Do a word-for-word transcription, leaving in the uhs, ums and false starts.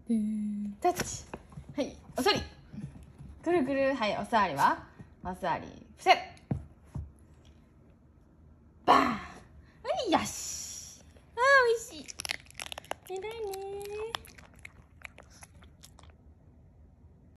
タッチ。はい、お座り。くるくる。はい、お座りはお座り。伏せ。バーン。はい、よし。